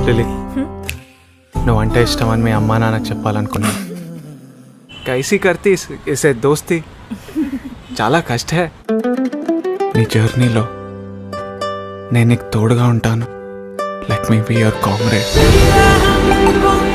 lily నువ్వంటే ఇష్టమని మీ అమ్మా నాన్నకు చెప్పాలనుకున్నా కైసీ కర్తీ ఇసే దోస్తి చాలా కష్ట హై నీ జర్నీలో నేను నీకు తోడుగా ఉంటాను let me be your comrade